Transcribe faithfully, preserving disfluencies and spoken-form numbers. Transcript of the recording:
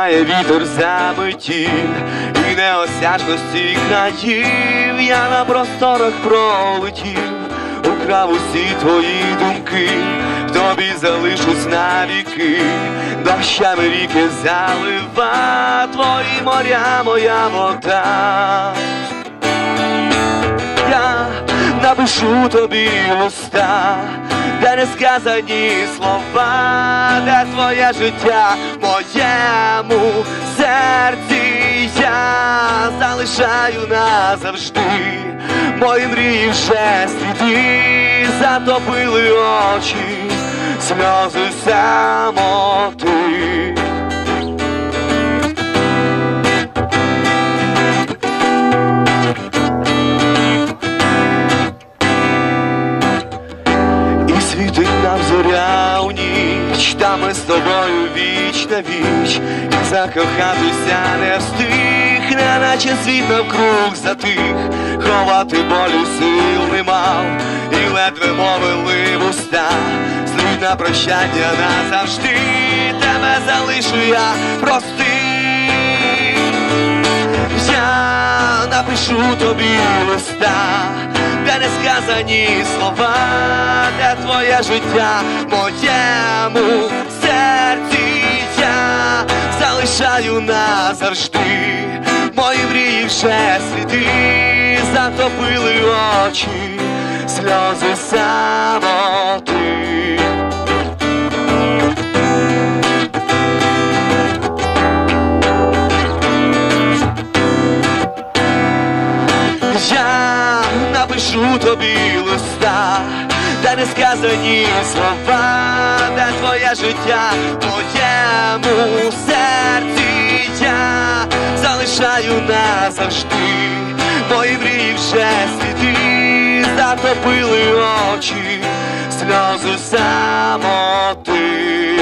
знає вітер заметів і неосяжності країв. Я на просторах пролетів, украв усі твої думки, в тобі залишусь навіки. Дощами ріки залива, твої моря, моя вода. Я напишу тобі листа, де не сказані слова, де твоє життя в моєму серці. Я залишаю назавжди, мої мрії вже сліди, затопили очі, сльози самоти. Світить нам зоря у ніч, та ми з тобою віч на віч, і закохатися не встиг, неначе світ навкруг затих. Ховати болю сил не мав, і ледве мовили вуста, слід на прощання назавжди, тебе залишу я, прости. Я напишу тобі листа, де не сказані слова, де твоє життя в моєму серці. Я залишаю назавжди, мої мрії вже сліди, затопили очі, сльози самоти. Я напишу тобі листа, де не сказані слова, де твоє життя в моєму серці. Я залишаю назавжди, мої мрії вже сліди, затопили очі, сльози самоти.